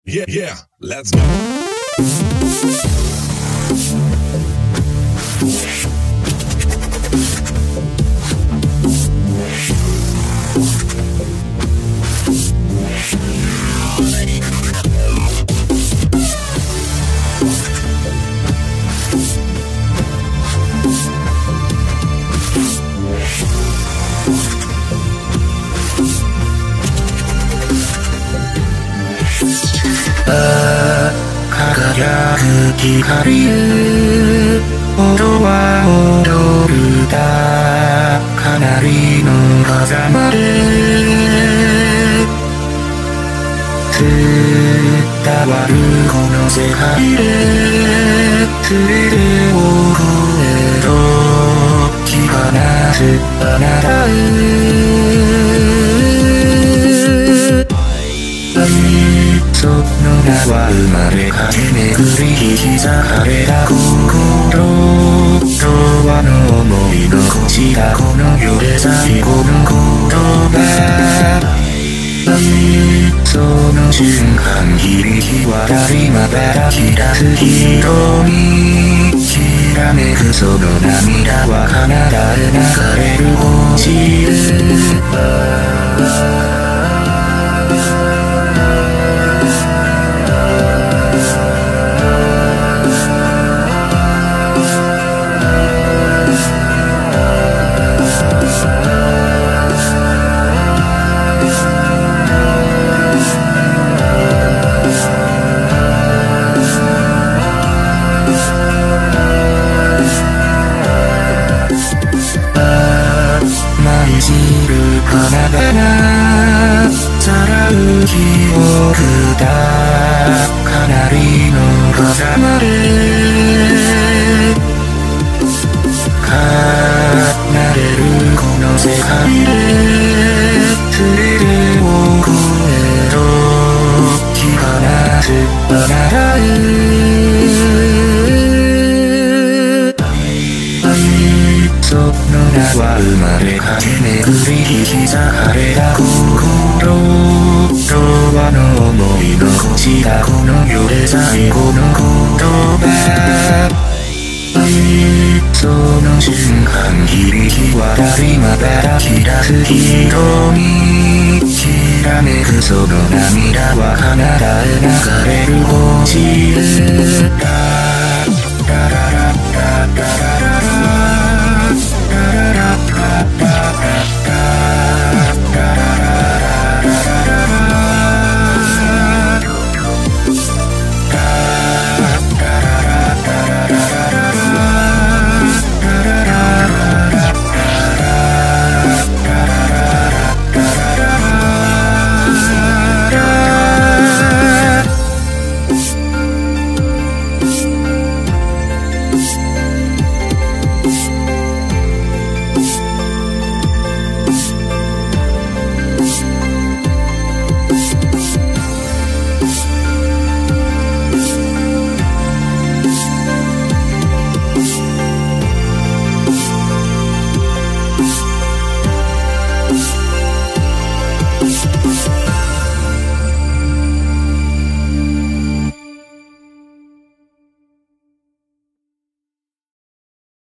Yeah, yeah, let's go. 輝く光る音は踊るだかなりの風まで伝わるこの世界で全てを超えと着放すあなたその名は生まれ駆け巡り引き裂かれた心とはの思い残したこの世で最後の言葉その瞬間響き渡り瞬き出す瞳きらめくその涙はカナダへ流れる星へ花々さらう記憶だかなりの風まで離れるこの世界で全てを超えと着放すあなたその名は生まれ駆け巡り引き裂かれた心とはの思い残したこの世で最後の言葉その瞬間響き渡り瞬き出す瞳きらめくその涙はカナダへ流れる星へダララララララ